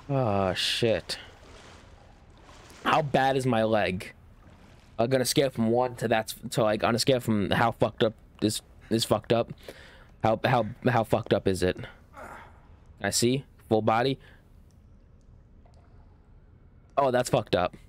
Oh shit. How bad is my leg? I'm gonna scale from 1 to that's to like on a scale from how fucked up this is fucked up. How fucked up is it? I see full body. Oh, that's fucked up.